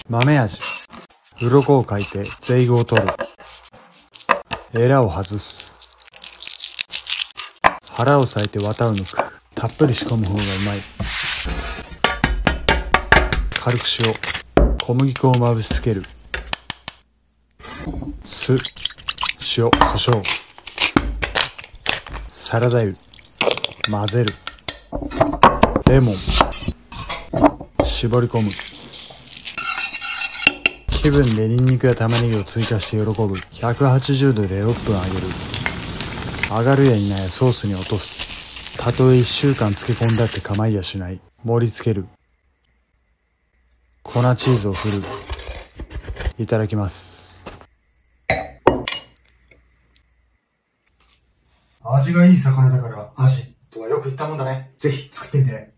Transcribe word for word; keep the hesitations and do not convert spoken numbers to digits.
豆味。鱗をかいてゼイゴを取る。エラを外す。腹を裂いて綿を抜く。たっぷり仕込む方がうまい。軽く塩、小麦粉をまぶしつける。酢、塩、胡椒。サラダ油、混ぜる。レモン、絞り込む。気分でニンニクや玉ねぎを追加して喜ぶ。ひゃくはちじゅうどでろっぷん揚げる。揚がるや否やソースに落とす。たとえいっしゅうかん漬け込んだって構いやしない。盛り付ける。粉チーズを振る。いただきます。 味がいい魚だから味とはよく言ったもんだね。ぜひ作ってみてね。